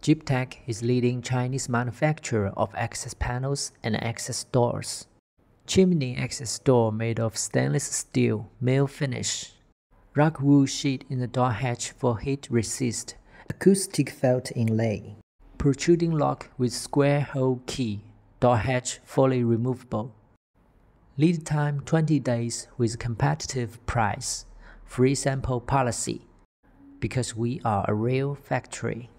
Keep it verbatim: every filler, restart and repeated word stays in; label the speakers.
Speaker 1: Tech is leading Chinese manufacturer of access panels and access doors. Chimney access door made of stainless steel, mill finish. Rock wool sheet in the door hatch for heat resist. Acoustic felt inlay. Protruding lock with square hole key. Door hatch fully removable. Lead time twenty days with competitive price. Free sample policy. Because we are a real factory.